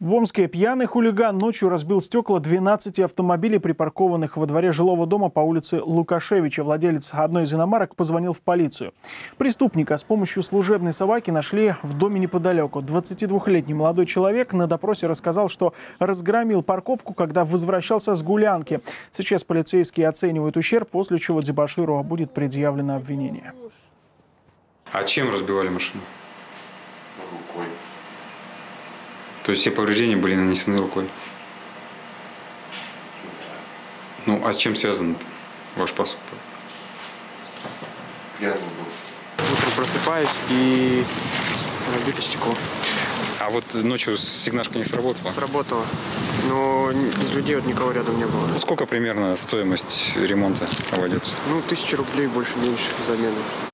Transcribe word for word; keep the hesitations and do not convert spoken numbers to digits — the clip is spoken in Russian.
В Омске пьяный хулиган ночью разбил стекла двенадцати автомобилей, припаркованных во дворе жилого дома по улице Лукашевича. Владелец одной из иномарок позвонил в полицию. Преступника с помощью служебной собаки нашли в доме неподалеку. двадцатидвухлетний молодой человек на допросе рассказал, что разгромил парковку, когда возвращался с гулянки. Сейчас полицейские оценивают ущерб, после чего дебоширу будет предъявлено обвинение. А чем разбивали машину? Рукой. То есть все повреждения были нанесены рукой? Ну, а с чем связан ваш поступок? Пьяный был. Утром просыпаюсь и бито стекло. А вот ночью сигнашка не сработала? Сработало, но из людей вот никого рядом не было. Сколько примерно стоимость ремонта обойдется? Ну, тысяча рублей, больше-меньше, замена.